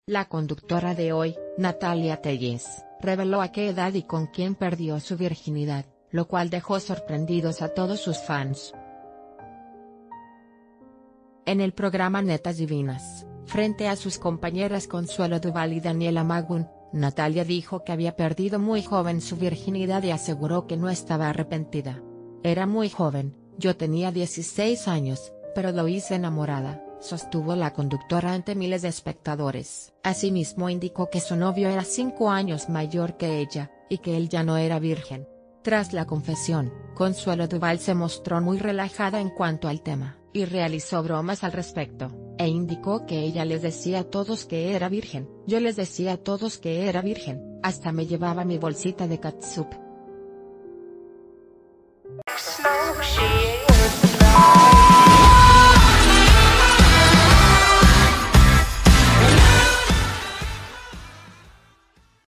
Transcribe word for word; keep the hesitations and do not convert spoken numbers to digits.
La conductora de Hoy, Natalia Tellez, reveló a qué edad y con quién perdió su virginidad, lo cual dejó sorprendidos a todos sus fans. En el programa Netas Divinas, frente a sus compañeras Consuelo Duval y Daniela Magún, Natalia dijo que había perdido muy joven su virginidad y aseguró que no estaba arrepentida. Era muy joven, yo tenía dieciséis años, pero lo hice enamorada, sostuvo la conductora ante miles de espectadores. Asimismo indicó que su novio era cinco años mayor que ella, y que él ya no era virgen. Tras la confesión, Consuelo Duval se mostró muy relajada en cuanto al tema, y realizó bromas al respecto, e indicó que ella les decía a todos que era virgen. Yo les decía a todos que era virgen, hasta me llevaba mi bolsita de catsup.